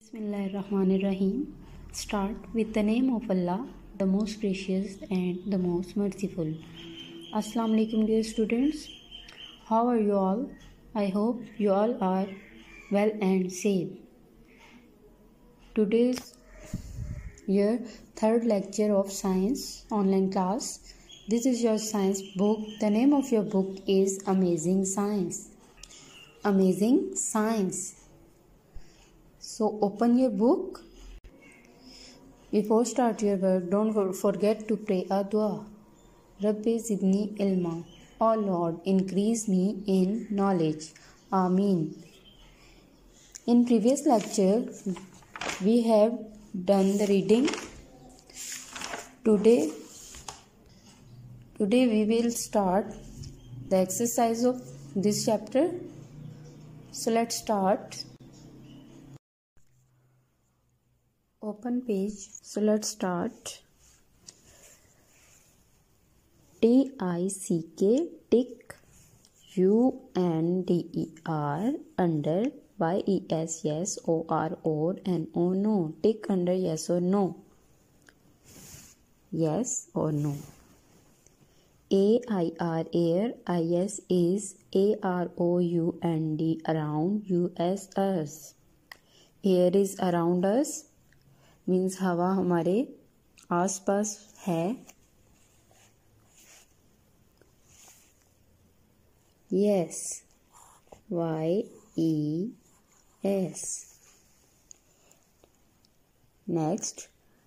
Bismillahirrahmanirrahim. Start with the name of Allah, the most gracious and the most merciful. Assalamu alaikum, dear students. How are you all? I hope you all are well and safe. Today's your third lecture of science online class. This is your science book. The name of your book is Amazing Science. Amazing Science. So open your book. Before start your work, don't forget to pray a dua. Rabbi zidni ilma. Oh Lord, increase me in knowledge. Ameen. In previous lecture, we have done the reading. Today we will start the exercise of this chapter. So let's start. Open page. So let's start. TICK tick UNDER under YES yes OR and O no. Tick under yes or no. Yes or no. AIR air IS is AROUND around US us. Air is around us means हवा हमारे आसपास है. Yes. YES. Next.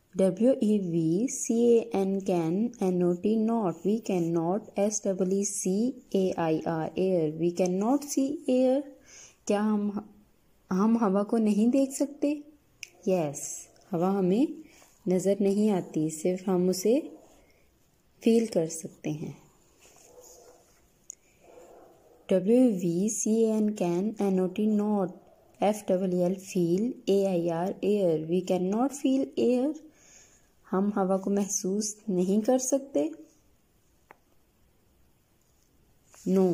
WEVCAN can NOT not. We cannot. SEECAIR air. We cannot see air. क्या हम हवा को नहीं देख सकते? Yes. हवा हमें नज़र नहीं आती, सिर्फ हम उसे फील कर सकते हैं. WVCAN can NOT not. FWL feel. AIR air. We cannot feel air. हम हवा को महसूस नहीं कर सकते. No.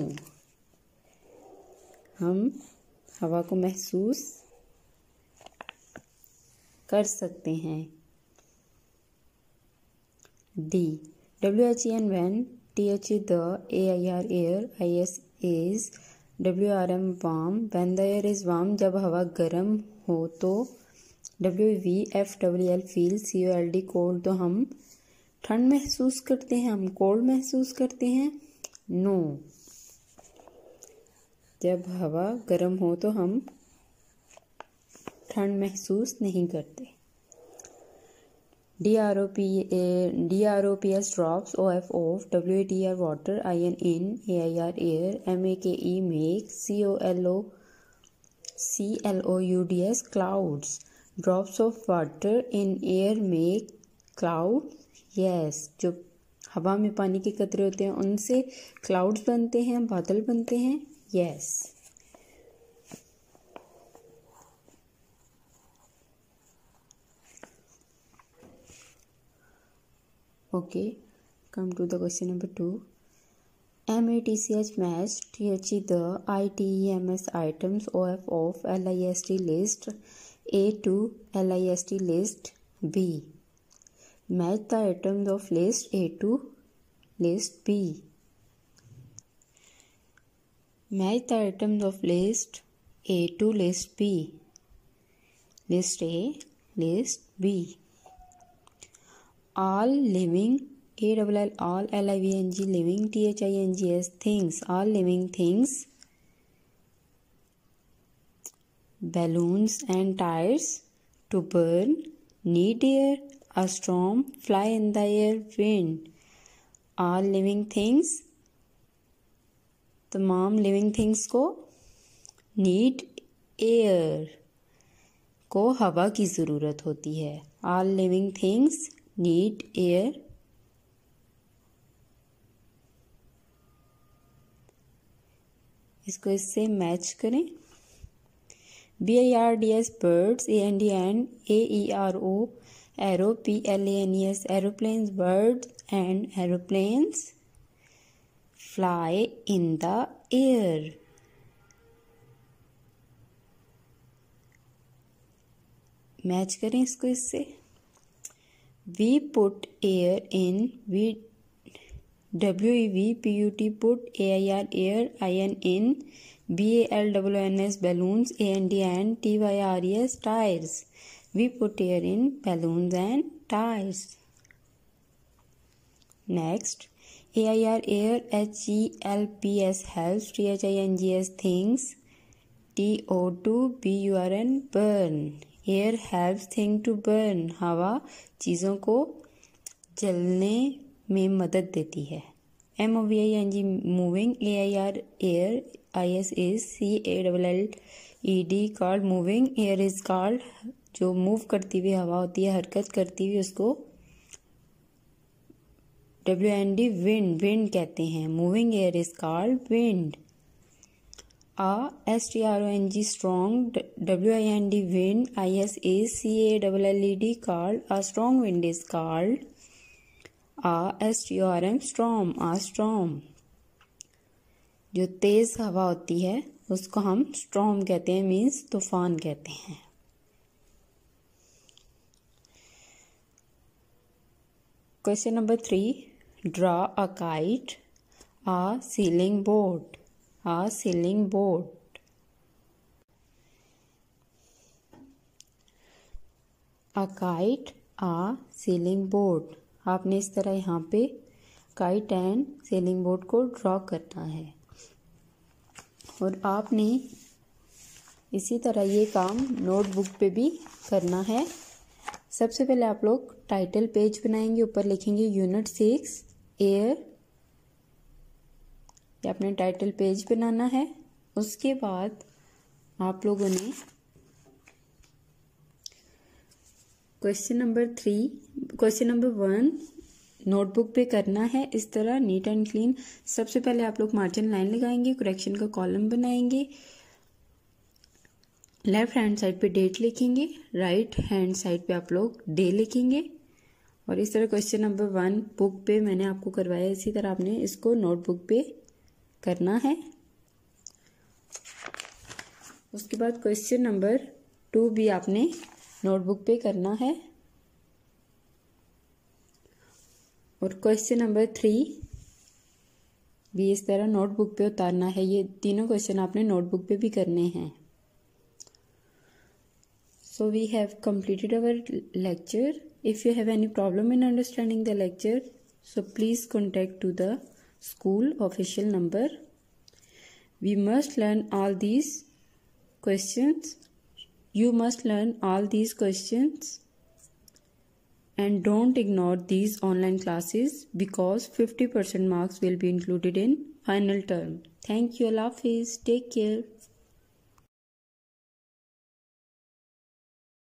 हम हवा को महसूस कर सकते हैं. D. WHEN when. TH the. AIR air. IS is. WRM warm. When the air is warm. जब हवा गर्म हो तो. WVFWL feel. COLD cold. तो हम ठंड महसूस करते हैं, हम कोल्ड महसूस करते हैं. नो. जब हवा गर्म हो तो हम ठंड महसूस नहीं करते. DROPS drops. OF off. WATR water. IN in. AIR air. MAKE make. CLOUDS clouds. Drops of water in air make cloud. Yes. जो हवा में पानी के कतरे होते हैं उनसे क्लाउड्स बनते हैं, बादल बनते हैं. Yes. Okay, come to the question number 2. MATCH match. THE the. ITEMS items. OF of. LIST list. A to LIST list. B. Match the items of list A to list B. Match the items of list A to list B. List A, list B. All living. ALL all. LIVING living. THINGS things. All living things. Balloons and tires to burn. Need air. A storm. Fly in the air. Wind. All living things. तमाम living things को need air को हवा की ज़रूरत होती है. All living things need air. इसको इससे मैच करें. BIRDS birds. AND and AERO arrow. PLANES aeroplanes. Birds and aeroplanes fly in the air. Match करें इसको इससे। We put air in, we WEVPUT put, AIR air, IN in, BALWNS balloons, AND TYRES tires. We put air in balloons and tires. Next, AIR air, HELPS helps, THINGS things, TO2 BURN burn. Air helps thing to burn. हवा चीज़ों को जलने में मदद देती है। MOVING moving, AIR air, IS is CALLED called moving, air is called जो move करती हुई हवा होती है, हरकत करती हुई, उसको WIND विंड कहते हैं। Moving air is called wind. STRONG strong, WIND wind, IS is CALLED called, a strong wind is called STORM storm, a storm। जो तेज हवा होती है उसको हम स्टॉर्म कहते हैं, मीन्स तूफान कहते हैं। Question number 3, draw a kite, a sailing boat, a sailing boat। a kite, a sailing boat। आपने इस तरह यहाँ पे काइट एंड सेलिंग बोट को ड्रॉ करना है और आपने इसी तरह ये काम नोटबुक पे भी करना है। सबसे पहले आप लोग टाइटल पेज बनाएंगे, ऊपर लिखेंगे यूनिट 6 एयर, ये अपने टाइटल पेज बनाना है। उसके बाद आप लोगों ने क्वेश्चन नंबर 1 नोटबुक पे करना है इस तरह नीट एंड क्लीन। सबसे पहले आप लोग मार्जिन लाइन लगाएंगे, करेक्शन का कॉलम बनाएंगे, लेफ्ट हैंड साइड पे डेट लिखेंगे, राइट हैंड साइड पे आप लोग डे लिखेंगे और इस तरह क्वेश्चन नंबर 1 बुक पे मैंने आपको करवाया, इसी तरह आपने इसको नोटबुक पे करना है। उसके बाद क्वेश्चन नंबर 2 भी आपने नोटबुक पे करना है और क्वेश्चन नंबर 3 भी इस तरह नोटबुक पे उतारना है। ये तीनों क्वेश्चन आपने नोटबुक पे भी करने हैं। So we have completed our lecture. If you have any problem in understanding the lecture, so please contact to the school official number. We must learn all these questions. You must learn all these questions and don't ignore these online classes because 50% marks will be included in final term. Thank you. Allah Hafiz. Take care.